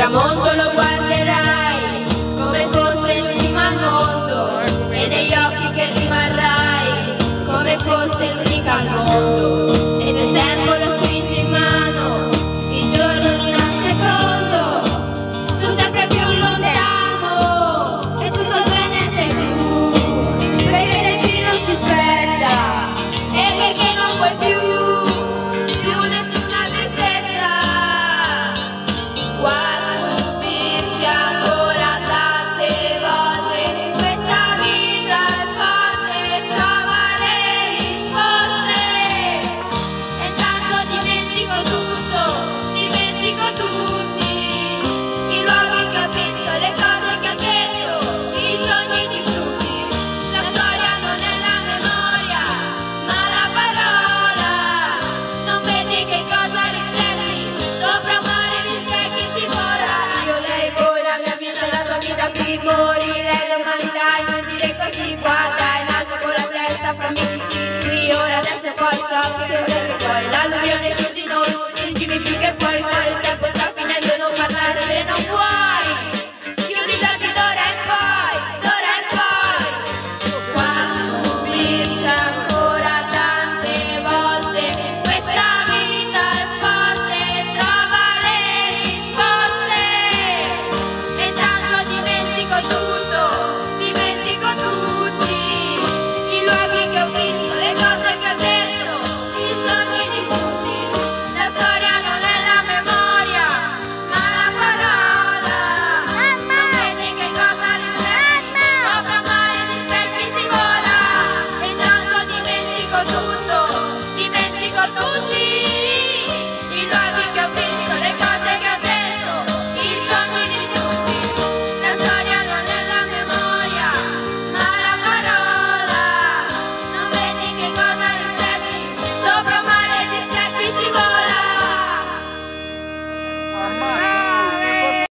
tramonto lo guarderai come fosse l'ultimo al mondo, e negli occhi che rimarrai come fosse l'unica al mondo. E se il tempo lo stringi in mano, il giorno di un secondo, tu sempre più lontano e tutto bene sei tu, perché il decino ci spezza e perché non vuoi più nessuna tristezza. Stupirci ancora tante volte, questa vita è forte, trova le risposte. E tanto dimentico tutto, dimentico tutti i luoghi che ho visto, le cose che ho detto, i sogni distrutti. La storia non è la memoria, ma la parola. Non vedi che cosa rifletti sopra un mare di specchi si vola. Io, lei, voi, la mia vita, la tua vita, qui morirei domani, dai, non dire così. Guarda in alto con la testa, fammi sì, qui, ora, adesso e poi, so che poi l'alluvione su di noi, stringimi più che puoi fare.